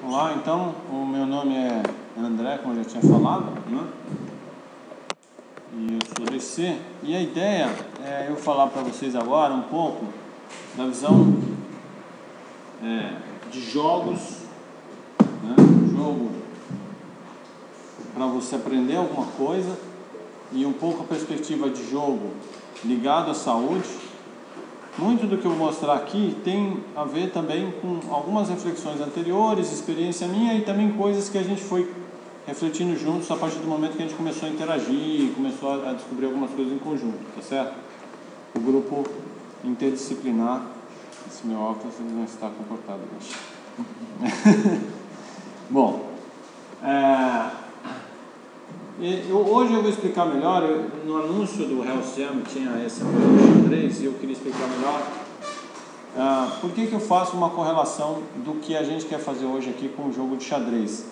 Olá, então, o meu nome é André, como eu já tinha falado, né? E eu sou DC, e a ideia é eu falar para vocês agora um pouco da visão de jogos, né? Jogo para você aprender alguma coisa, e um pouco a perspectiva de jogo ligado à saúde. Muito do que eu vou mostrar aqui tem a ver também com algumas reflexões anteriores, experiência minha e também coisas que a gente foi refletindo juntos a partir do momento que a gente começou a interagir, começou a descobrir algumas coisas em conjunto, tá certo? O grupo interdisciplinar, esse meu óculos não está comportado hoje. Bom, hoje eu vou explicar melhor. No anúncio do Health Jam tinha esse apoio xadrez e eu queria explicar melhor por que eu faço uma correlação do que a gente quer fazer hoje aqui com o jogo de xadrez.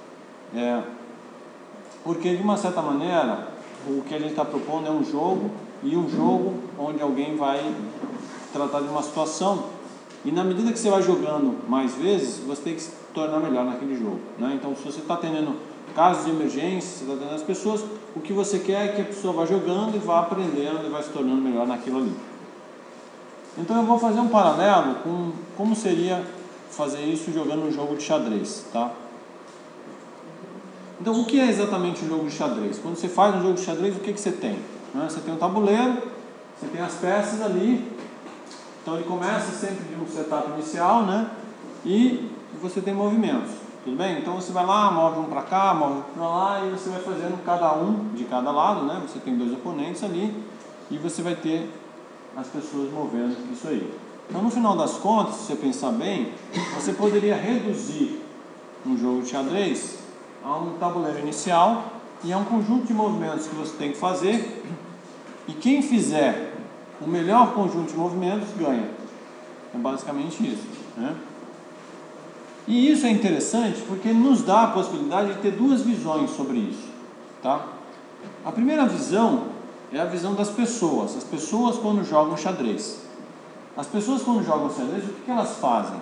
Porque de uma certa maneira o que a gente está propondo é um jogo, e um jogo onde alguém vai tratar de uma situação, e na medida que você vai jogando mais vezes, você tem que se tornar melhor naquele jogo, né? Então, se você está atendendo casos de emergência, você está atendendo as pessoas, o que você quer é que a pessoa vá jogando e vá aprendendo e vá se tornando melhor naquilo ali. Então eu vou fazer um paralelo com como seria fazer isso jogando um jogo de xadrez, tá? Então, o que é exatamente um jogo de xadrez? Quando você faz um jogo de xadrez, o que você tem? Você tem um tabuleiro, você tem as peças ali, então ele começa sempre de um setup inicial, né? E você tem movimentos, tudo bem? Então você vai lá, move um para cá, move para lá, e você vai fazendo cada um de cada lado, né? Você tem dois oponentes ali, e você vai ter as pessoas movendo isso aí. Então, no final das contas, se você pensar bem, você poderia reduzir um jogo de xadrez a um tabuleiro inicial e a um conjunto de movimentos que você tem que fazer, e quem fizer o melhor conjunto de movimentos ganha. É basicamente isso, né? E isso é interessante porque nos dá a possibilidade de ter duas visões sobre isso, tá? A primeira visão é a visão das pessoas. As pessoas quando jogam xadrez. As pessoas quando jogam xadrez, o que elas fazem?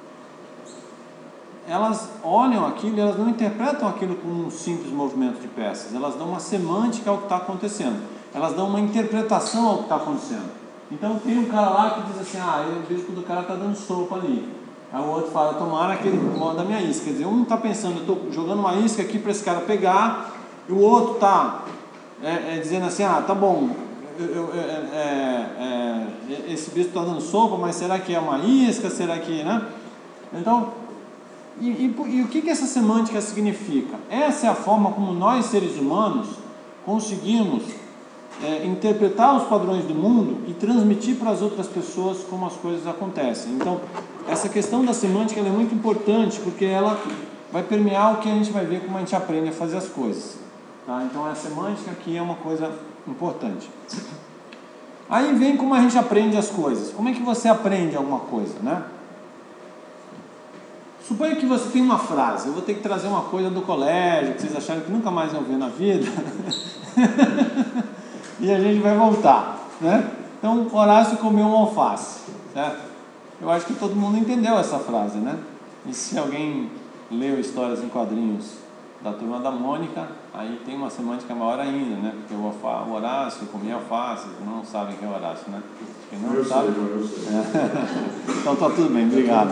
Elas olham aquilo e elas não interpretam aquilo como um simples movimento de peças. Elas dão uma semântica ao que está acontecendo. Elas dão uma interpretação ao que está acontecendo. Então tem um cara lá que diz assim, eu vejo que o cara está dando sopa ali. Aí o outro fala, tomara que ele manda a minha isca. Quer dizer, um está pensando, eu estou jogando uma isca aqui para esse cara pegar, e o outro está dizendo assim, tá bom, esse bicho está dando sopa, mas será que é uma isca? Será que, né? Então, e o que essa semântica significa? Essa é a forma como nós, seres humanos, conseguimos interpretar os padrões do mundo e transmitir para as outras pessoas como as coisas acontecem. Então, essa questão da semântica ela é muito importante, porque ela vai permear o que a gente vai ver como a gente aprende a fazer as coisas, tá? Então, a semântica aqui é uma coisa importante. Aí vem como a gente aprende as coisas. Como é que você aprende alguma coisa, né? Suponha que você tem uma frase. Eu vou ter que trazer uma coisa do colégio que vocês acharam que nunca mais vão ver na vida. E a gente vai voltar, né? Então, Horácio comeu um alface, certo? Eu acho que todo mundo entendeu essa frase, né? E se alguém leu histórias em quadrinhos da Turma da Mônica, aí tem uma semântica maior ainda, né? Porque o Horácio comia alface, não sabem quem é o Horácio, né? Quem não sabe... Eu sei. Então tá tudo bem, obrigado.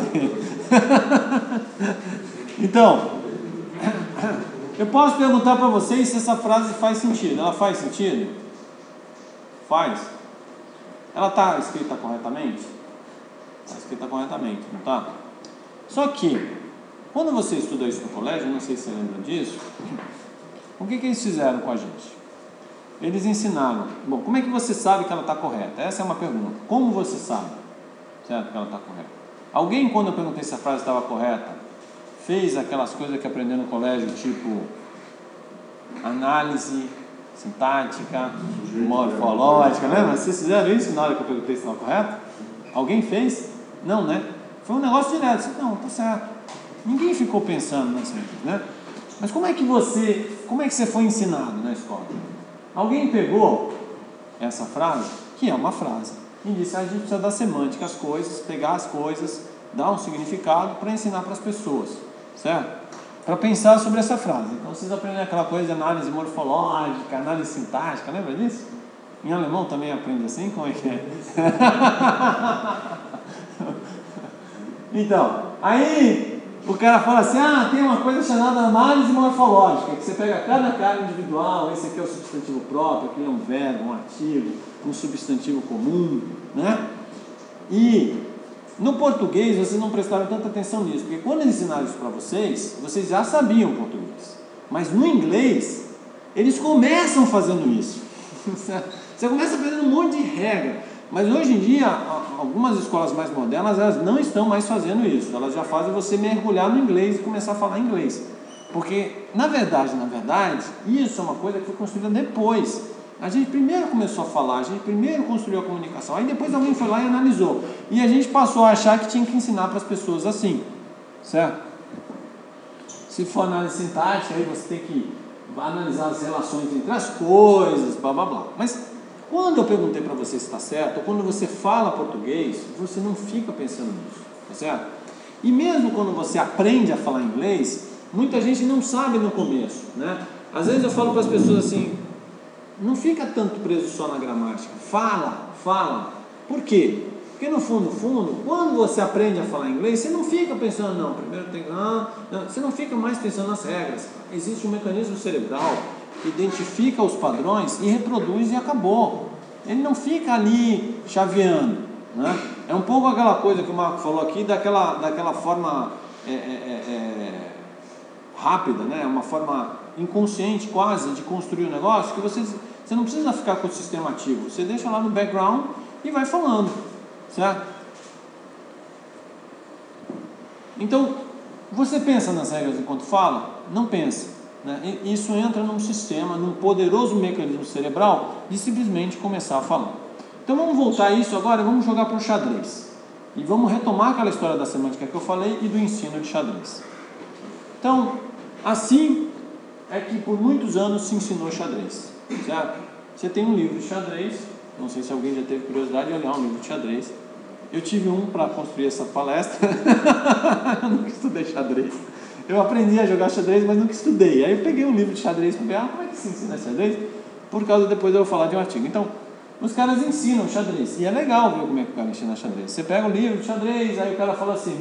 Então, eu posso perguntar para vocês se essa frase faz sentido. Ela faz sentido? Faz? Ela está escrita corretamente? Está escrita corretamente, não está? Só que, quando você estuda isso no colégio, não sei se você lembra disso, o que eles fizeram com a gente? Eles ensinaram, bom, como é que você sabe que ela está correta? Essa é uma pergunta. Como você sabe, certo, que ela está correta? Alguém, quando eu perguntei se a frase estava correta, fez aquelas coisas que aprendeu no colégio, tipo análise sintática, morfológica, lembra? Vocês fizeram isso na hora que eu perguntei se estava correto? Alguém fez? Não, né? Foi um negócio direto. Não, tá certo. Ninguém ficou pensando nessa, né? Mas como é que você foi ensinado na escola? Alguém pegou essa frase, que é uma frase, e disse, a gente precisa dar semântica às coisas, pegar as coisas, dar um significado para ensinar para as pessoas. certo? Para pensar sobre essa frase. Então vocês aprendem aquela coisa de análise morfológica, análise sintática, lembra disso? Em alemão também aprende assim? Como é que é? Então, aí o cara fala assim, tem uma coisa chamada análise morfológica, que você pega cada cara individual, esse aqui é o substantivo próprio, aqui é um verbo, um artigo, um substantivo comum, né? E no português vocês não prestaram tanta atenção nisso, porque quando eles ensinaram isso para vocês, vocês já sabiam português. Mas no inglês, eles começam fazendo isso. Você começa aprendendo um monte de regra. Mas hoje em dia, algumas escolas mais modernas, elas não estão mais fazendo isso. Elas já fazem você mergulhar no inglês e começar a falar inglês. Porque, na verdade, isso é uma coisa que foi construída depois. A gente primeiro começou a falar, a gente primeiro construiu a comunicação, aí depois alguém foi lá e analisou. E a gente passou a achar que tinha que ensinar para as pessoas assim, certo? Se for análise sintática, aí você tem que analisar as relações entre as coisas, blá blá blá. Mas quando eu perguntei para você se está certo, ou quando você fala português, você não fica pensando nisso, tá certo? E mesmo quando você aprende a falar inglês, muita gente não sabe no começo, né? Às vezes eu falo para as pessoas assim, não fica tanto preso só na gramática, fala. Por quê? Porque no fundo, quando você aprende a falar inglês, você não fica pensando, não, primeiro tem você não fica mais pensando nas regras. Existe um mecanismo cerebral que identifica os padrões e reproduz e acabou. Ele não fica ali chaveando, né? É um pouco aquela coisa que o Marco falou aqui, daquela forma rápida, né? Uma forma inconsciente quase de construir um negócio que você não precisa ficar com o sistema ativo, você deixa lá no background e vai falando, certo? Então, você pensa nas regras enquanto fala? Não pensa, né? Isso entra num sistema, num poderoso mecanismo cerebral de simplesmente começar a falar. Então vamos voltar a isso agora, vamos jogar para o xadrez e vamos retomar aquela história da semântica que eu falei e do ensino de xadrez. Então, assim é que por muitos anos se ensinou xadrez, certo? Você tem um livro de xadrez, não sei se alguém já teve curiosidade de olhar um livro de xadrez. Eu tive um para construir essa palestra. Eu nunca estudei xadrez. Eu aprendi a jogar xadrez, mas nunca estudei. Aí eu peguei um livro de xadrez para ver, como é que se ensina xadrez? Por causa, depois eu vou falar de um artigo. Então, os caras ensinam xadrez, e é legal ver como é que o cara ensina xadrez. Você pega o livro de xadrez, aí o cara fala assim,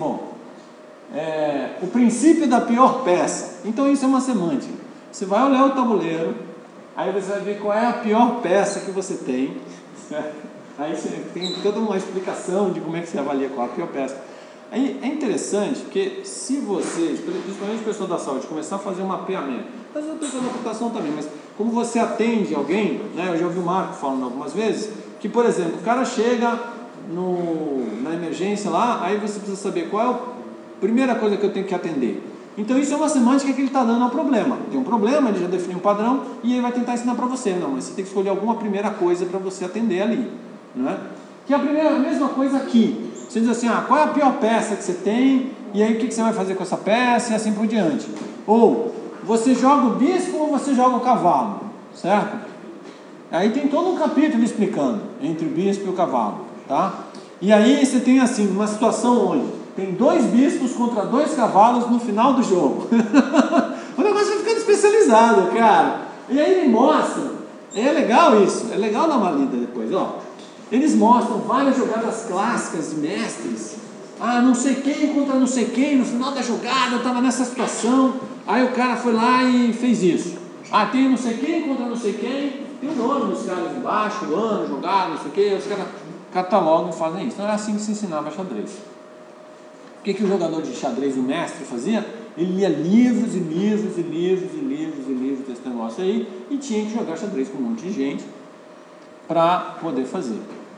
o princípio da pior peça. Então isso é uma semântica. Você vai olhar o tabuleiro, aí você vai ver qual é a pior peça que você tem, certo? Aí você tem toda uma explicação de como é que você avalia qual é a pior peça. Aí é interessante porque se você, principalmente o pessoal da saúde, começar a fazer um mapeamento, mas o pessoal da computação também, mas como você atende alguém, né? Eu já ouvi o Marco falando algumas vezes, que por exemplo, o cara chega na emergência lá, aí você precisa saber qual é a primeira coisa que eu tenho que atender. Então isso é uma semântica que ele está dando ao problema. Tem um problema, ele já definiu um padrão e ele vai tentar ensinar para você. Não, mas você tem que escolher alguma primeira coisa para você atender ali, não é? Que é a mesma coisa aqui. Você diz assim, qual é a pior peça que você tem? E aí o que você vai fazer com essa peça? E assim por diante. Ou você joga o bispo ou você joga o cavalo, certo? Aí tem todo um capítulo explicando entre o bispo e o cavalo, tá? E aí você tem assim uma situação onde tem 2 bispos contra 2 cavalos no final do jogo. O negócio vai ficando especializado, cara. E aí ele mostra, é legal isso, é legal dar uma lida depois, ó. Eles mostram várias jogadas clássicas de mestres. Não sei quem contra não sei quem, no final da jogada eu estava nessa situação, aí o cara foi lá e fez isso. Tem não sei quem contra não sei quem, tem o nome dos caras embaixo, o ano, jogada, não sei o que, os caras catalogam e fazem isso. Então é assim que se ensinava xadrez. O que o jogador de xadrez, o mestre, fazia? Ele lia livros e livros e livros e livros e livros desse negócio aí e tinha que jogar xadrez com um monte de gente para poder fazer.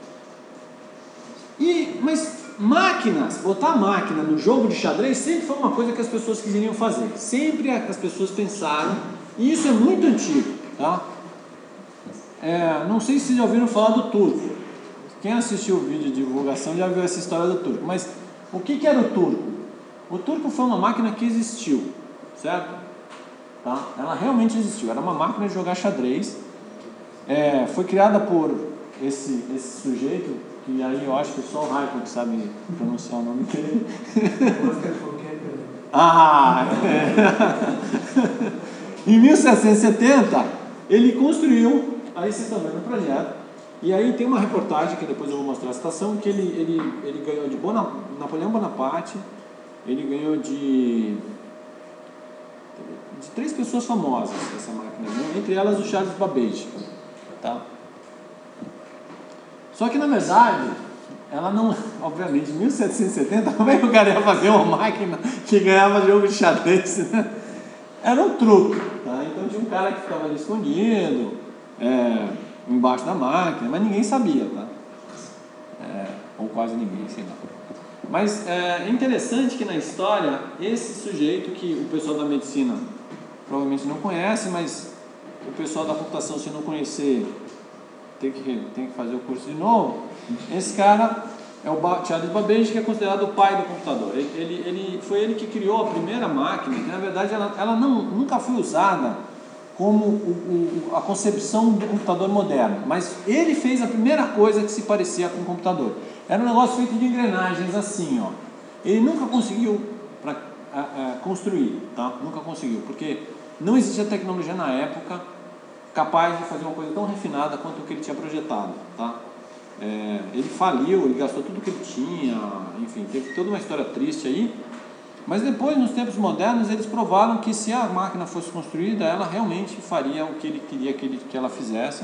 Mas máquinas, botar máquina no jogo de xadrez sempre foi uma coisa que as pessoas queriam fazer. Sempre as pessoas pensaram, e isso é muito antigo, tá? Não sei se vocês já ouviram falar do turco. Quem assistiu o vídeo de divulgação já viu essa história do turco. Mas o que era o turco? O turco foi uma máquina que existiu, certo? Tá? Ela realmente existiu. Era uma máquina de jogar xadrez. Foi criada por esse sujeito, que aí eu acho que só o Raikkonen que sabe pronunciar o nome dele. Ah! Em 1770, ele construiu, aí vocês estão vendo o projeto, e aí tem uma reportagem, que depois eu vou mostrar a citação, que ele ganhou de Napoleão Bonaparte, ele ganhou de 3 pessoas famosas essa máquina, entre elas o Charles Babbage, tá? Só que na verdade, ela não, obviamente, em 1770, como é que o cara ia fazer uma máquina que ganhava jogo de xadrez, né? Era um truque, tá? Então tinha um cara que ficava ali escondido, embaixo da máquina, mas ninguém sabia, tá? Ou quase ninguém, sei lá. Mas é interessante que na história, esse sujeito que o pessoal da medicina provavelmente não conhece, mas o pessoal da computação, se não conhecer, tem que fazer o curso de novo. Esse cara é o Charles Babbage, que é considerado o pai do computador. Foi ele que criou a primeira máquina, que na verdade ela nunca foi usada como a concepção do computador moderno, mas ele fez a primeira coisa que se parecia com o computador. Era um negócio feito de engrenagens assim, ó. Ele nunca conseguiu construir, tá? Nunca conseguiu, porque não existia tecnologia na época capaz de fazer uma coisa tão refinada quanto o que ele tinha projetado, tá? Ele faliu, ele gastou tudo que ele tinha, enfim, teve toda uma história triste aí. Mas depois, nos tempos modernos, eles provaram que se a máquina fosse construída, ela realmente faria o que ele queria que ela fizesse.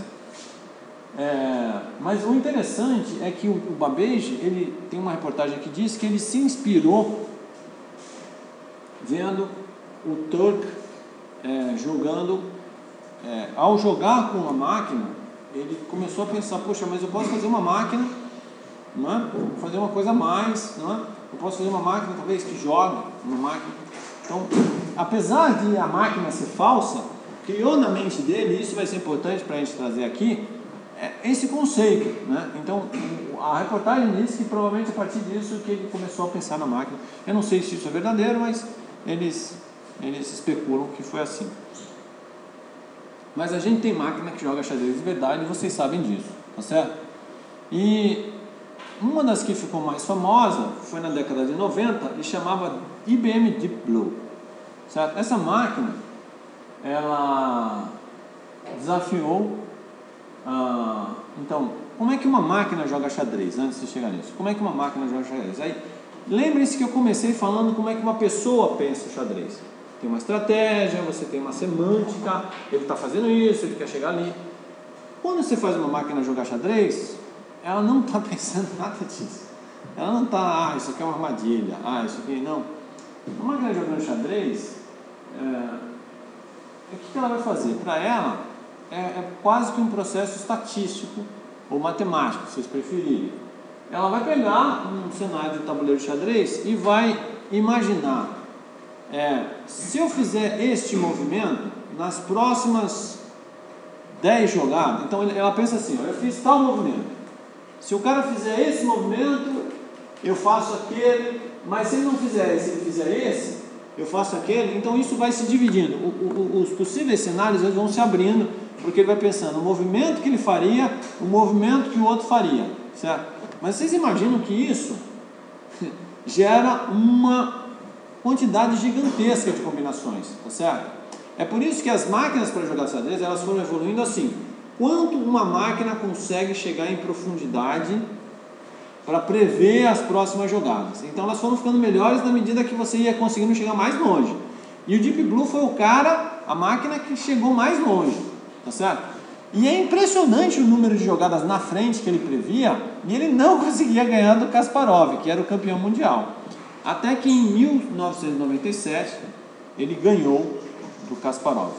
Mas o interessante é que o Babbage, ele tem uma reportagem que diz que ele se inspirou vendo o Turk jogando. Ao jogar com a máquina, ele começou a pensar, poxa, mas eu posso fazer uma máquina, não é? Fazer uma coisa a mais, não é? Eu posso fazer uma máquina talvez que jogue, uma máquina. Então, apesar de a máquina ser falsa, criou na mente dele, e isso vai ser importante para a gente trazer aqui, esse conceito, né? Então, a reportagem diz que provavelmente a partir disso que ele começou a pensar na máquina. Eu não sei se isso é verdadeiro, mas eles especulam que foi assim. Mas a gente tem máquina que joga xadrez de verdade, e vocês sabem disso, tá certo? E uma das que ficou mais famosa foi na década de 90 e chamava IBM Deep Blue, certo? Essa máquina, ela desafiou então, como é que uma máquina joga xadrez, antes de chegar nisso? Como é que uma máquina joga xadrez? Aí, lembre-se que eu comecei falando como é que uma pessoa pensa o xadrez. Tem uma estratégia, você tem uma semântica, ele está fazendo isso, ele quer chegar ali. Quando você faz uma máquina jogar xadrez, ela não está pensando nada disso. Ela não está, isso aqui é uma armadilha, isso aqui, não. Uma máquina jogando xadrez, o que ela vai fazer? Para ela, é quase que um processo estatístico, ou matemático, se vocês preferirem. Ela vai pegar um cenário de tabuleiro de xadrez e vai imaginar, se eu fizer este movimento, nas próximas 10 jogadas, então ela pensa assim, eu fiz tal movimento, se o cara fizer esse movimento, eu faço aquele, mas se ele não fizer esse, ele fizer esse, eu faço aquele, então isso vai se dividindo, os possíveis cenários eles vão se abrindo, porque ele vai pensando o movimento que ele faria, o movimento que o outro faria, certo? Mas vocês imaginam que isso gera uma quantidade gigantesca de combinações, tá certo? É por isso que as máquinas para jogar xadrez, elas foram evoluindo assim. Quanto uma máquina consegue chegar em profundidade para prever as próximas jogadas. Então elas foram ficando melhores na medida que você ia conseguindo chegar mais longe. E o Deep Blue foi a máquina que chegou mais longe, tá certo? E é impressionante o número de jogadas na frente que ele previa, e ele não conseguia ganhar do Kasparov, que era o campeão mundial. Até que em 1997 ele ganhou do Kasparov.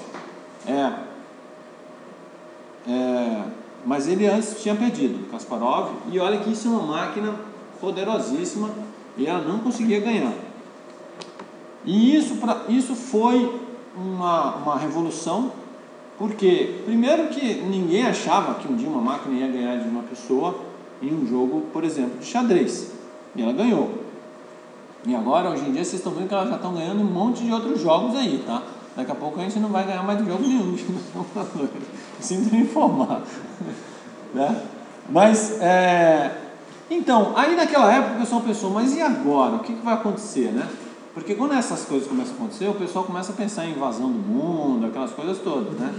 Mas ele antes tinha perdido do Kasparov, e olha que isso é uma máquina poderosíssima e ela não conseguia ganhar. E isso foi uma revolução, porque primeiro que ninguém achava que um dia uma máquina ia ganhar de uma pessoa em um jogo, por exemplo, de xadrez, e ela ganhou. E agora, hoje em dia, vocês estão vendo que elas já estão ganhando um monte de outros jogos aí, tá? Daqui a pouco a gente não vai ganhar mais de jogo nenhum. Sinto me informar. Né? Mas, então, aí naquela época o pessoal pensou, mas e agora? O que vai acontecer, né? Porque quando essas coisas começam a acontecer, o pessoal começa a pensar em invasão do mundo, aquelas coisas todas, né?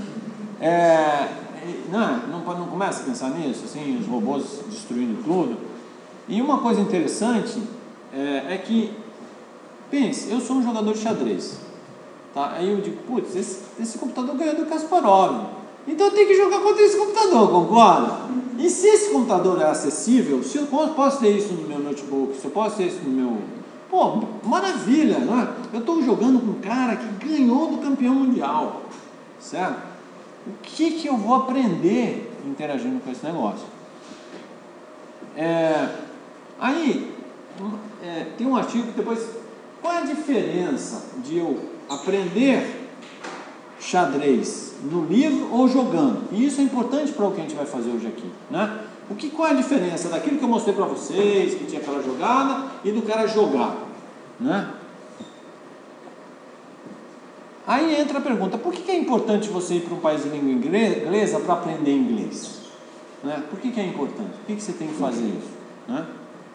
Não começa a pensar nisso, assim, os robôs destruindo tudo. E uma coisa interessante é que, pense, eu sou um jogador de xadrez, tá? Aí eu digo, putz, esse computador ganhou do Kasparov, então eu tenho que jogar contra esse computador, concorda? E se esse computador é acessível, se eu posso ter isso no meu notebook, se eu posso ter isso no meu... Pô, maravilha, não é? Eu estou jogando com um cara que ganhou do campeão mundial, certo? O que eu vou aprender interagindo com esse negócio? Tem um artigo que depois... Qual é a diferença de eu aprender xadrez no livro ou jogando? E isso é importante para o que a gente vai fazer hoje aqui, né? Qual é a diferença daquilo que eu mostrei para vocês, que tinha aquela jogada, e do cara jogar, né? Aí entra a pergunta, por que é importante você ir para um país de língua inglesa para aprender inglês? Né? Por que é importante? Por que você tem que fazer isso? Né?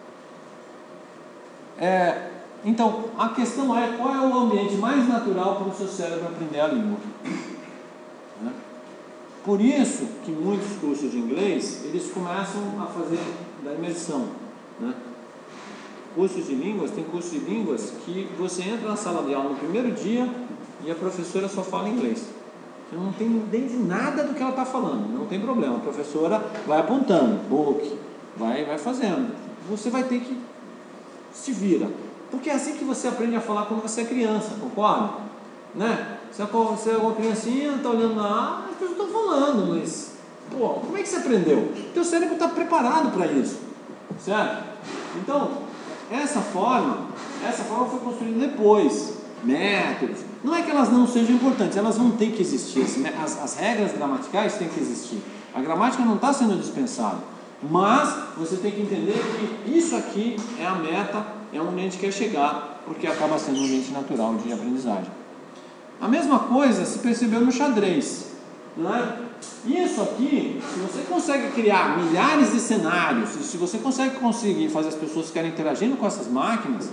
Então, a questão é, qual é o ambiente mais natural para o seu cérebro aprender a língua? Né? Por isso que muitos cursos de inglês, eles começam a fazer da imersão, né? Cursos de línguas, tem cursos de línguas que você entra na sala de aula no primeiro dia e a professora só fala inglês. Você não tem ideia de nada do que ela está falando, não tem problema, a professora vai apontando, book, vai fazendo. Você vai ter que se vira, porque é assim que você aprende a falar quando você é criança, concorda? Né? Você é uma criancinha, está olhando lá, as pessoas estão falando, mas como é que você aprendeu? Teu cérebro está preparado para isso, certo? Então, essa forma foi construída depois, métodos. Não é que elas não sejam importantes, elas vão ter que existir, as regras gramaticais têm que existir. A gramática não está sendo dispensada, mas você tem que entender que isso aqui é a meta, é onde a gente quer chegar, porque acaba sendo um ambiente natural de aprendizagem. A mesma coisa se percebeu no xadrez, não é? Isso aqui, se você consegue criar milhares de cenários, se você conseguir fazer as pessoas ficarem interagindo com essas máquinas,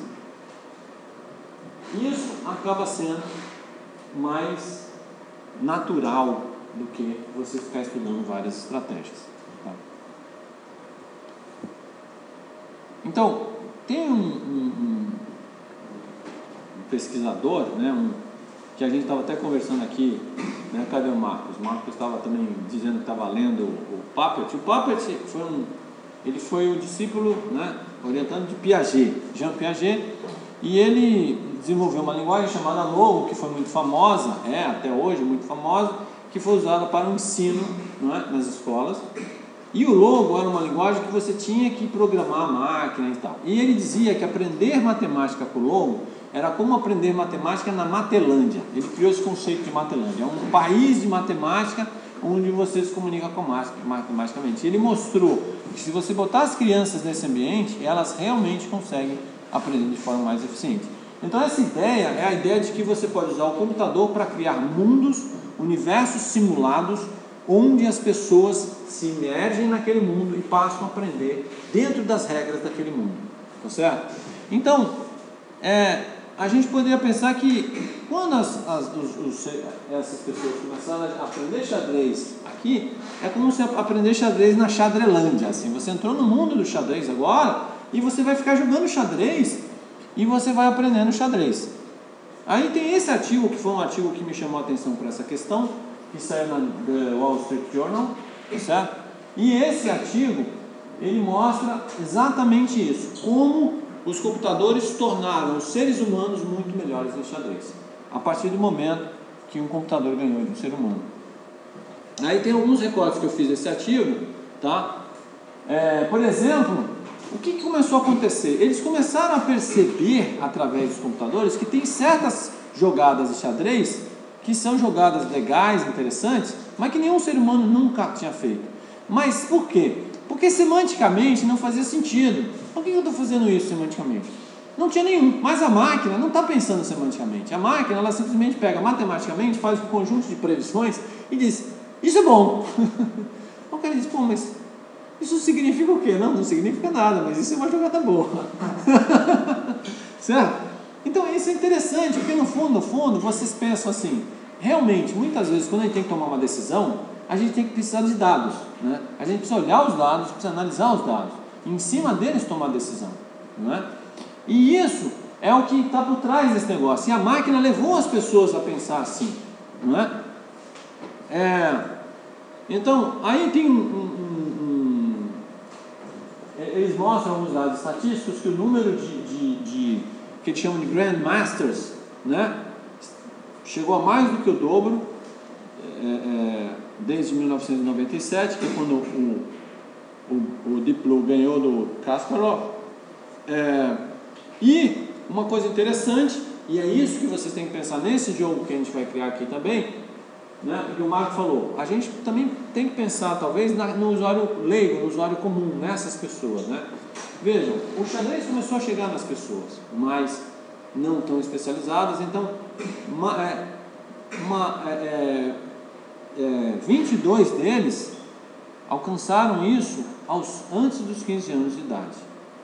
isso acaba sendo mais natural do que você ficar estudando várias estratégias. Tá? Então, tem um pesquisador, né, que a gente estava até conversando aqui, né, cadê o Marcos? O Marcos estava também dizendo que estava lendo o Papert. O Papert ele foi o discípulo, né, orientando de Piaget, Jean Piaget, e ele desenvolveu uma linguagem chamada Logo, que foi muito famosa, até hoje muito famosa, que foi usada para o ensino, não é, nas escolas. E o Logo era uma linguagem que você tinha que programar a máquina e tal. E ele dizia que aprender matemática com o Logo era como aprender matemática na Matelândia. Ele criou esse conceito de Matelândia. É um país de matemática onde você se comunica com matematicamente. Ele mostrou que se você botar as crianças nesse ambiente, elas realmente conseguem aprender de forma mais eficiente. Então essa ideia é a ideia de que você pode usar o computador para criar mundos, universos simulados, onde as pessoas se imergem naquele mundo e passam a aprender dentro das regras daquele mundo. Tá certo? Então, a gente poderia pensar que quando essas pessoas começaram a aprender xadrez aqui, é como se aprender xadrez na xadrelândia. Assim, você entrou no mundo do xadrez agora e você vai ficar jogando xadrez e você vai aprendendo xadrez. Aí tem esse artigo, que foi um artigo que me chamou a atenção para essa questão, que saiu na The Wall Street Journal, certo? E esse artigo, ele mostra exatamente isso, como os computadores tornaram os seres humanos muito melhores em xadrez, a partir do momento que um computador ganhou de um ser humano. Aí tem alguns recortes que eu fiz desse artigo, tá? Por exemplo, o que começou a acontecer? Eles começaram a perceber, através dos computadores, que tem certas jogadas de xadrez que são jogadas legais, interessantes, mas que nenhum ser humano nunca tinha feito. Mas por quê? Porque semanticamente não fazia sentido. Por que eu estou fazendo isso semanticamente? Não tinha nenhum, mas a máquina não está pensando semanticamente. A máquina, ela simplesmente pega matematicamente, faz um conjunto de previsões e diz, isso é bom. O cara diz, mas isso significa o quê? Não significa nada, mas isso é uma jogada boa. Certo? Então isso é interessante, porque no fundo, vocês pensam assim, realmente, muitas vezes quando a gente tem que tomar uma decisão, a gente tem que precisar de dados, né? A gente precisa olhar os dados, precisa analisar os dados, e em cima deles tomar a decisão, não é? E isso é o que está por trás desse negócio, e a máquina levou as pessoas a pensar assim, não é? Então, aí tem eles mostram alguns dados estatísticos que o número que eles chamam de Grandmasters, né, chegou a mais do que o dobro desde 1997, que é quando o Deep Blue ganhou do Kasparov. E uma coisa interessante, e é isso que vocês têm que pensar nesse jogo que a gente vai criar aqui também, né? Porque o Marco falou, a gente também tem que pensar talvez no usuário leigo, no usuário comum, nessas pessoas, né? Vejam, o xadrez começou a chegar nas pessoas, mas não tão especializadas, então 22 deles alcançaram isso antes dos 15 anos de idade,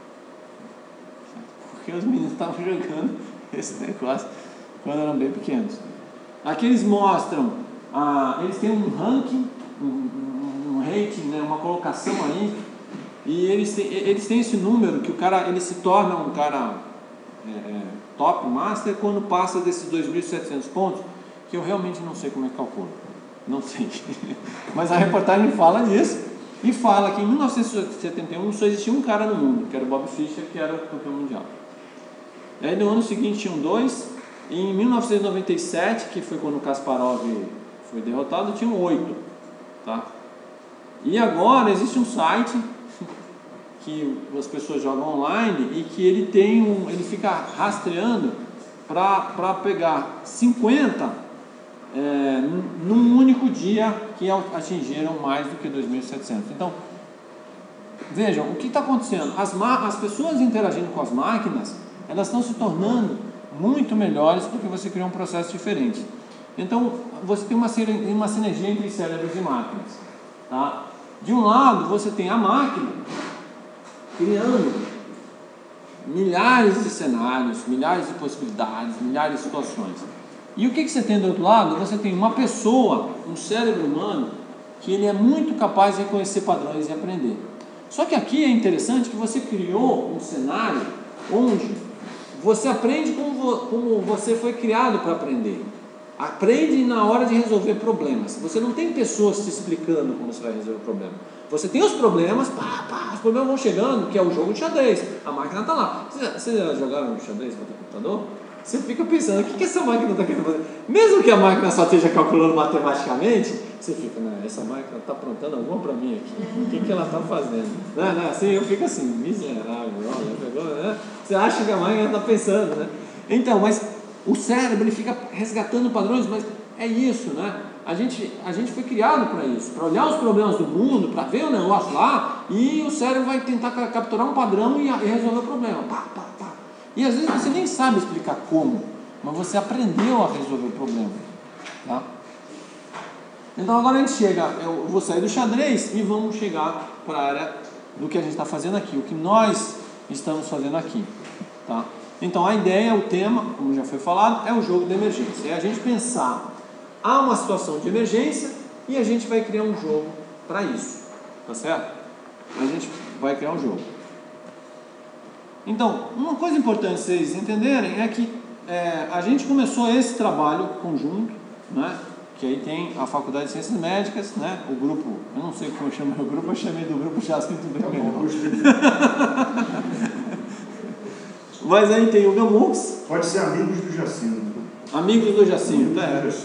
porque os meninos estavam jogando esse negócio quando eram bem pequenos. Aqui eles mostram, eles têm um ranking, um rating, né, uma colocação aí, e eles têm esse número que o cara, ele se torna um cara top master quando passa desses 2.700 pontos, que eu realmente não sei como é que calcula, não sei, mas a reportagem fala disso, e fala que em 1971 só existia um cara no mundo, que era o Bob Fischer, que era o campeão mundial. Aí no ano seguinte tinham 2, e em 1997, que foi quando o Kasparov foi derrotado, tinham 8, tá? E agora existe um site que as pessoas jogam online e que ele fica rastreando para pegar 50 num único dia que atingiram mais do que 2.700. Então, vejam, o que está acontecendo? As pessoas interagindo com as máquinas, elas estão se tornando muito melhores porque você criou um processo diferente. Então, você tem uma sinergia entre cérebros e máquinas, tá? De um lado, você tem a máquina criando milhares de cenários, milhares de possibilidades, milhares de situações. E o que você tem do outro lado? Você tem uma pessoa, um cérebro humano, que ele é muito capaz de reconhecer padrões e aprender. Só que aqui é interessante que você criou um cenário onde você aprende como você foi criado para aprender. Aprende na hora de resolver problemas. Você não tem pessoas te explicando como você vai resolver o problema. Você tem os problemas, os problemas vão chegando, que é o jogo de xadrez. A máquina está lá. Vocês já jogaram xadrez no computador? Você fica pensando, o que essa máquina está querendo fazer? Mesmo que a máquina só esteja calculando matematicamente, você fica, essa máquina está aprontando alguma para mim aqui. O que ela está fazendo? Não, assim, eu fico assim, miserável, olha, né? Você acha que a máquina está pensando, né? Então, mas o cérebro, ele fica resgatando padrões, mas é isso, né? A gente foi criado para isso, para olhar os problemas do mundo, para ver o negócio lá, e o cérebro vai tentar capturar um padrão e resolver o problema. E às vezes você nem sabe explicar como, mas você aprendeu a resolver o problema, tá? Então agora a gente chega, eu vou sair do xadrez e vamos chegar para a área do que a gente está fazendo aqui, o que nós estamos fazendo aqui, tá? Então a ideia, o tema, como já foi falado, é o jogo de emergência. É a gente pensar, há uma situação de emergência e a gente vai criar um jogo para isso, tá certo? A gente vai criar um jogo. Então, uma coisa importante vocês entenderem é que a gente começou esse trabalho conjunto, né? Que aí tem a Faculdade de Ciências Médicas, né? O grupo, eu não sei como eu chamo o grupo, eu chamei do grupo Jacinto Vermelho. Mas aí tem o Gamux. Pode ser amigos do Jacinto. Amigos do Jacinto,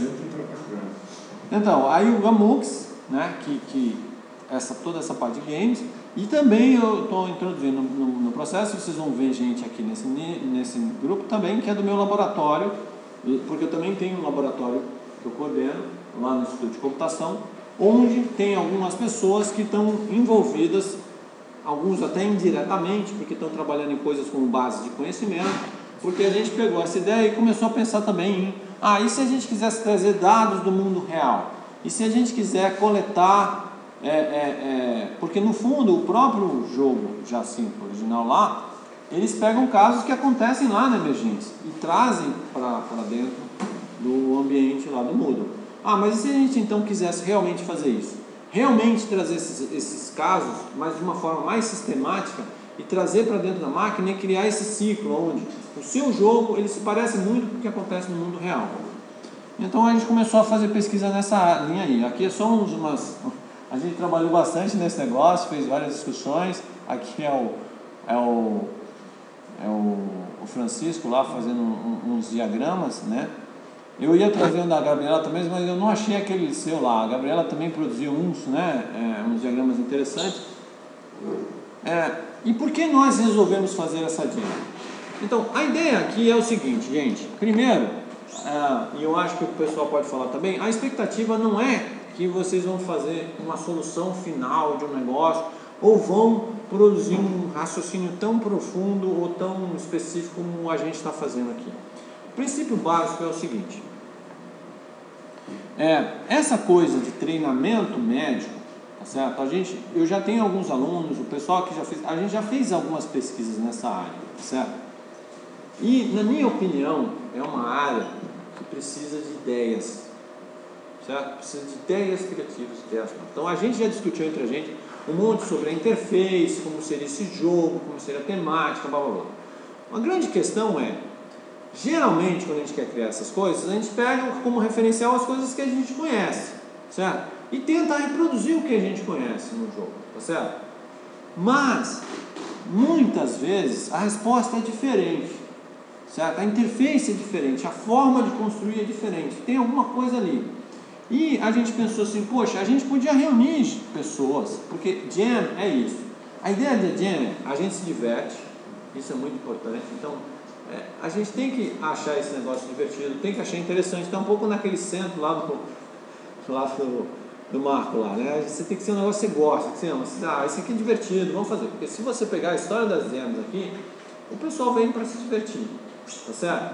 Então, aí o Gamux, né? Que toda essa parte de games. E também eu estou introduzindo no processo, vocês vão ver gente aqui nesse grupo também, que é do meu laboratório, porque eu também tenho um laboratório que eu coordeno lá no Instituto de Computação, onde tem algumas pessoas que estão envolvidas, alguns até indiretamente, porque estão trabalhando em coisas como base de conhecimento, porque a gente pegou essa ideia e começou a pensar também em, e se a gente quisesse trazer dados do mundo real? E se a gente quiser coletar, porque no fundo o próprio jogo Jacinto original lá, eles pegam casos que acontecem lá na emergência e trazem para dentro do ambiente lá do Moodle. Mas e se a gente então quisesse realmente fazer isso? Realmente trazer esses casos, mas de uma forma mais sistemática, e trazer para dentro da máquina e criar esse ciclo, onde o seu jogo ele se parece muito com o que acontece no mundo real. Então a gente começou a fazer pesquisa nessa linha aí. Aqui é só a gente trabalhou bastante nesse negócio, fez várias discussões. Aqui é o Francisco lá fazendo uns diagramas, né? Eu ia trazer um da Gabriela também, mas eu não achei aquele seu lá. A Gabriela também produziu uns, né? Uns diagramas interessantes. E por que nós resolvemos fazer essa dica? Então, a ideia aqui é o seguinte, gente. Primeiro, e eu acho que o pessoal pode falar também, a expectativa não é que vocês vão fazer uma solução final de um negócio ou vão produzir um raciocínio tão profundo ou tão específico como a gente está fazendo aqui. O princípio básico é o seguinte: essa coisa de treinamento médico, tá certo? Eu já tenho alguns alunos, o pessoal que a gente já fez algumas pesquisas nessa área, tá certo? E, na minha opinião, é uma área que precisa de ideias, certo? Precisa de ideias criativas, ideias. Então, a gente já discutiu entre a gente um monte sobre a interface, como seria esse jogo, como seria a temática, blá blá blá. Uma grande questão geralmente, quando a gente quer criar essas coisas, a gente pega como referencial as coisas que a gente conhece, certo? E tenta reproduzir o que a gente conhece no jogo, tá certo? Mas, muitas vezes, a resposta é diferente, certo? A interface é diferente, a forma de construir é diferente, tem alguma coisa ali. E a gente pensou assim, poxa, a gente podia reunir pessoas, porque Jam é isso. A ideia de Jam é, a gente se diverte, isso é muito importante, então a gente tem que achar esse negócio divertido, tem que achar interessante, está um pouco naquele centro lá do Marco lá, né? Você tem que ser um negócio que você gosta, que você ama, isso aqui é divertido, vamos fazer, porque se você pegar a história das Jams aqui, o pessoal vem para se divertir, tá certo?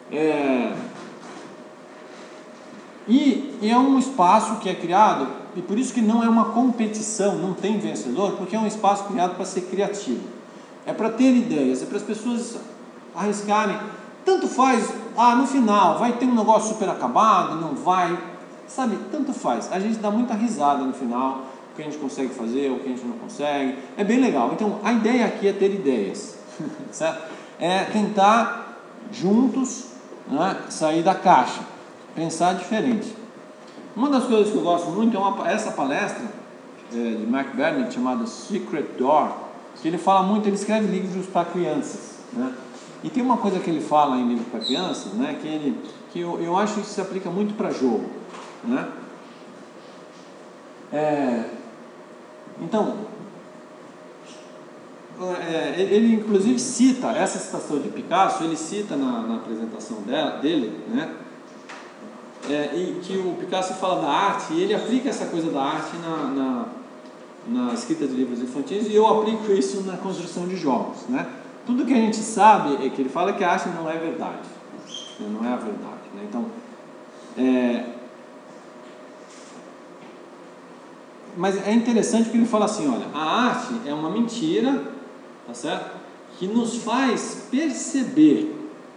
E é um espaço que é criado, e por isso que não é uma competição, não tem vencedor, porque é um espaço criado para ser criativo, é para ter ideias, é para as pessoas arriscarem, tanto faz, no final vai ter um negócio super acabado, não vai, sabe, tanto faz, a gente dá muita risada no final, o que a gente consegue fazer, o que a gente não consegue, é bem legal. Então a ideia aqui é ter ideias, certo? É tentar juntos, né, sair da caixa, pensar diferente. Uma das coisas que eu gosto muito é essa palestra de Mark Burnett chamada Secret Door, que ele fala muito, ele escreve livros para crianças, né? E tem uma coisa que ele fala em livro para crianças, né, que eu acho que isso se aplica muito para jogo, né? Então, ele inclusive cita essa citação de Picasso, ele cita na apresentação dele, né? E que o Picasso fala da arte, e ele aplica essa coisa da arte na escrita de livros infantis, e eu aplico isso na construção de jogos, né? Tudo que a gente sabe é que ele fala que a arte não é verdade, não é a verdade, né? Então, mas é interessante que ele fala assim, olha, a arte é uma mentira, tá certo? Que nos faz perceber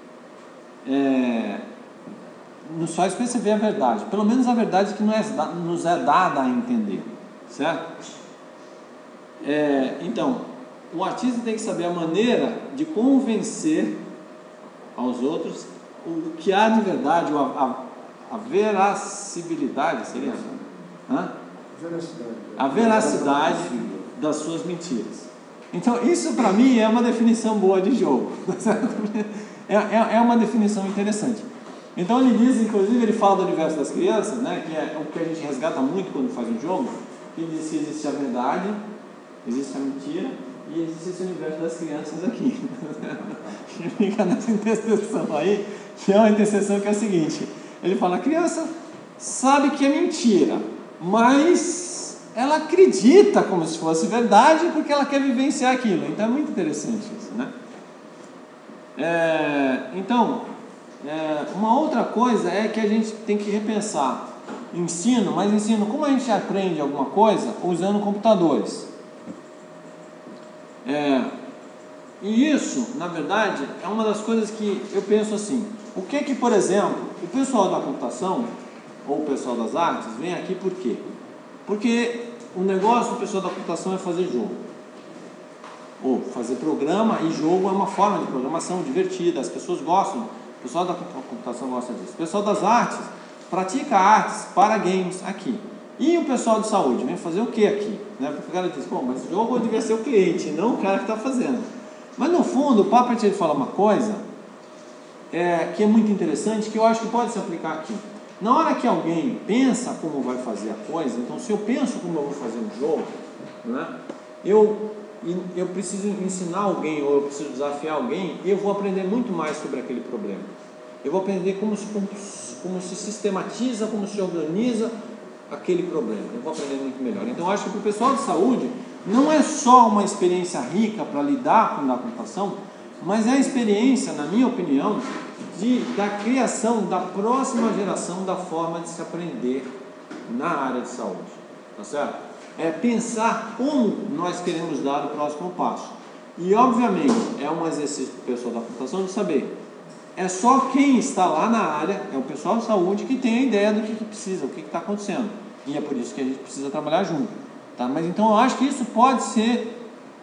a verdade, pelo menos a verdade que nos é dada a entender, certo? Então, o artista tem que saber a maneira de convencer aos outros o que há de verdade, a veracibilidade, seria? A veracidade das suas mentiras. Então, isso para mim é uma definição boa de jogo, certo? É uma definição interessante. Então ele diz, inclusive, ele fala do universo das crianças, né, que é o que a gente resgata muito quando faz um jogo. Ele diz que existe a verdade, existe a mentira e existe esse universo das crianças aqui. Ele fica nessa interseção aí, que é uma interseção que é a seguinte: ele fala, a criança sabe que é mentira, mas ela acredita como se fosse verdade porque ela quer vivenciar aquilo. Então é muito interessante isso, né? Uma outra coisa é que a gente tem que repensar ensino, mas ensino, como a gente aprende alguma coisa usando computadores. E isso, na verdade, é uma das coisas que eu penso assim, o que, por exemplo, o pessoal da computação, ou o pessoal das artes, vem aqui por quê? Porque o negócio do pessoal da computação é fazer jogo. Ou fazer programa, e jogo é uma forma de programação divertida, as pessoas gostam, o pessoal da computação gosta disso. O pessoal das artes pratica artes para games aqui. E o pessoal de saúde vem fazer o que aqui? Né? Porque o cara diz, bom, mas o jogo devia ser o cliente, não o cara que está fazendo. Mas no fundo, o papo é de falar uma coisa que é muito interessante, que eu acho que pode se aplicar aqui. Na hora que alguém pensa como vai fazer a coisa, então se eu penso como eu vou fazer um jogo, né, eu preciso ensinar alguém, ou eu preciso desafiar alguém, e eu vou aprender muito mais sobre aquele problema. Eu vou aprender como se sistematiza, como se organiza aquele problema. Eu vou aprender muito melhor. Então eu acho que para o pessoal de saúde, não é só uma experiência rica para lidar com a computação, mas é a experiência, na minha opinião, da criação da próxima geração da forma de se aprender na área de saúde, tá certo? É pensar como nós queremos dar o próximo passo. E obviamente é um exercício para o pessoal da computação de saber, é só quem está lá na área, é o pessoal de saúde que tem a ideia do que precisa, o que está acontecendo, e é por isso que a gente precisa trabalhar junto, tá? Mas então eu acho que isso pode ser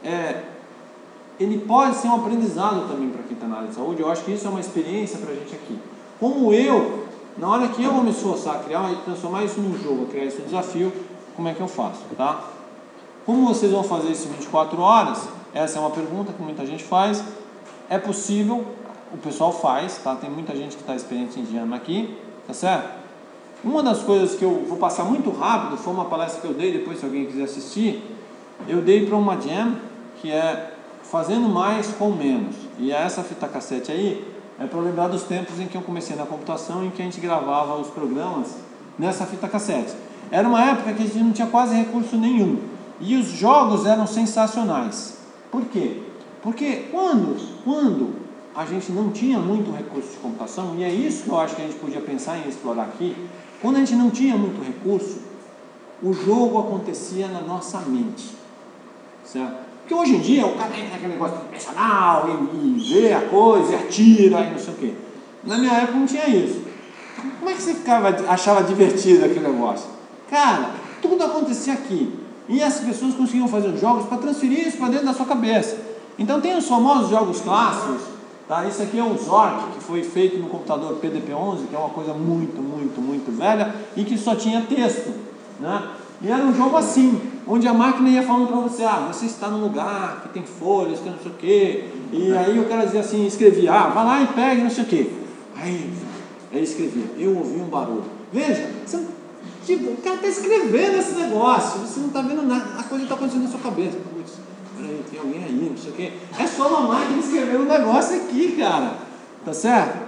ele pode ser um aprendizado também para quem está na área de saúde. Eu acho que isso é uma experiência para a gente aqui. Como na hora que eu vou me esforçar a criar e transformar isso num jogo, a criar isso num desafio, como é que eu faço, tá? Como vocês vão fazer isso em 24 horas? Essa é uma pergunta que muita gente faz. É possível, o pessoal faz, tá? Tem muita gente que está experiente em aqui, tá certo? Uma das coisas que eu vou passar muito rápido, foi uma palestra que eu dei, depois se alguém quiser assistir, eu dei para uma jam, que é fazendo mais com menos. E essa fita cassete aí é para lembrar dos tempos em que eu comecei na computação, em que a gente gravava os programas nessa fita cassete. Era uma época que a gente não tinha quase recurso nenhum. E os jogos eram sensacionais. Por quê? Porque quando a gente não tinha muito recurso de computação, e é isso que eu acho que a gente podia pensar em explorar aqui, quando a gente não tinha muito recurso, o jogo acontecia na nossa mente. Certo? Porque hoje em dia o cara tem aquele negócio personal e vê a coisa e atira e não sei o quê. Na minha época não tinha isso. Como é que você achava divertido aquele negócio? Cara, tudo acontecia aqui. E as pessoas conseguiam fazer os jogos para transferir isso para dentro da sua cabeça. Então tem os famosos jogos clássicos. Tá? Isso aqui é um Zork, que foi feito no computador PDP-11, que é uma coisa muito, muito, muito velha e que só tinha texto, né? E era um jogo assim, onde a máquina ia falando para você, você está num lugar que tem folhas, que não sei o quê, e aí o cara dizia assim, escrevia, vai lá e pega não sei o quê. Aí escrevia, eu ouvi um barulho. Veja, o cara está escrevendo esse negócio, você não está vendo nada, a coisa está acontecendo na sua cabeça. Peraí, tem alguém aí, não sei o quê. É só uma máquina escrevendo um negócio aqui, cara, tá certo?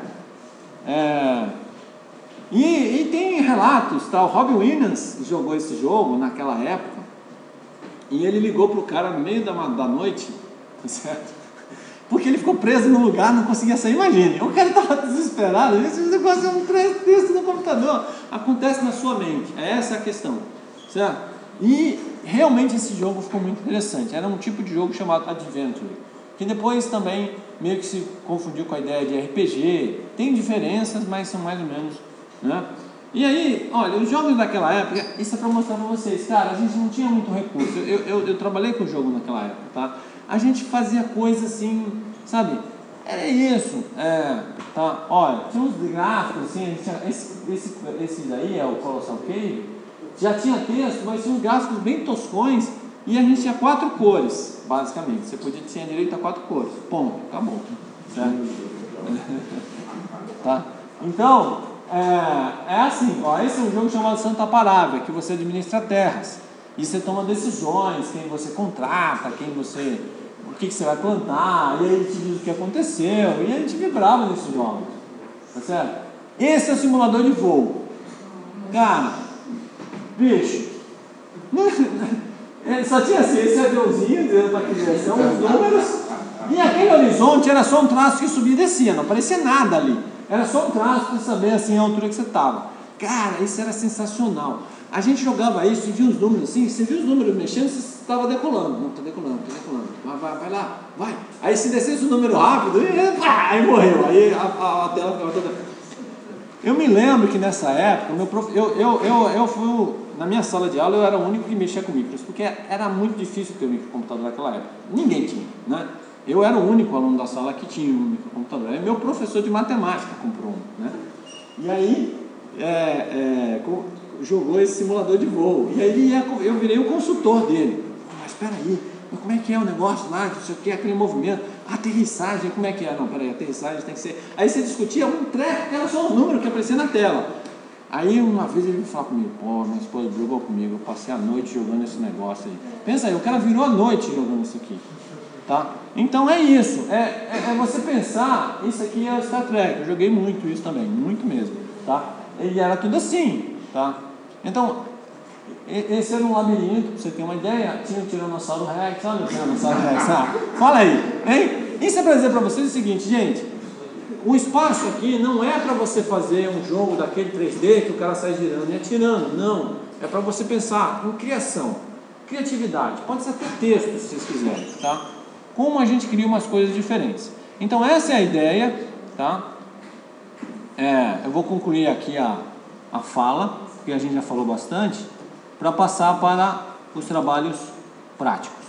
E tem relatos, tá? O Robin Williams jogou esse jogo naquela época e ele ligou pro cara no meio da noite, tá certo? Porque ele ficou preso no lugar, não conseguia sair. Imagine, o cara estava desesperado. Esse negócio é um texto no computador. Acontece na sua mente, essa é a questão, certo? E realmente esse jogo ficou muito interessante. Era um tipo de jogo chamado Adventure, que depois também meio que se confundiu com a ideia de RPG. Tem diferenças, mas são mais ou menos, né? E aí, olha, os jogos daquela época, isso é para mostrar para vocês, cara, a gente não tinha muito recurso. Eu trabalhei com o jogo naquela época, tá? A gente fazia coisa assim, sabe? Era isso, tá? Olha, tinha uns gráficos assim, a gente tinha, esse daí é o Colossal Cave, já tinha texto, mas tinha uns gráficos bem toscões e a gente tinha 4 cores, basicamente. Você tinha direito a 4 cores, ponto, acabou, certo? Tá? Então, assim, esse é um jogo chamado Santa Parávia, que você administra terras e você toma decisões, quem você contrata, o que você vai plantar, e aí ele te diz o que aconteceu, e a gente vibrava nesses jogos, tá certo? Esse é o simulador de voo, cara, bicho, só tinha assim, esse aviãozinho dentro para que direção, os números, e aquele horizonte era só um traço que subia e descia, não aparecia nada ali. Era só um traço para saber assim a altura que você estava. Cara, isso era sensacional. A gente jogava isso e via os números assim, você via os números mexendo, você estava decolando. Não, está decolando. Vai lá, vai. Aí se descesse o número rápido, aí morreu. Aí a tela ficava toda... Eu me lembro que nessa época, eu fui, na minha sala de aula, eu era o único que mexia com micros, porque era muito difícil ter um microcomputador naquela época. Ninguém tinha, né? Eu era o único aluno da sala que tinha um microcomputador. Aí meu professor de matemática comprou um, né? E aí jogou esse simulador de voo. E aí eu virei o consultor dele. Mas espera aí, como é que é o negócio lá? Não sei o que, aquele movimento. Aterrissagem, como é que é? Não, peraí, aterrissagem tem que ser... Aí você discutia um treco, era só um número que aparecia na tela. Aí uma vez ele falou comigo, pô, minha esposa jogou comigo, eu passei a noite jogando esse negócio aí. Pensa aí, o cara virou a noite jogando isso aqui, tá? Então é isso, é você pensar, isso aqui é o Star Trek, eu joguei muito isso também, muito mesmo, tá? E era tudo assim, tá? Então, esse era um labirinto, pra você ter uma ideia, tinha o Tiranossauro Rex, olha o Tiranossauro Rex, fala aí, hein? Isso é para dizer para vocês o seguinte, gente, o espaço aqui não é para você fazer um jogo daquele 3D que o cara sai girando e atirando, não, é para você pensar em criação, criatividade, pode ser até texto se vocês quiserem, tá? Como a gente cria umas coisas diferentes. Então essa é a ideia, tá? Eu vou concluir aqui a fala, porque a gente já falou bastante, para passar para os trabalhos práticos.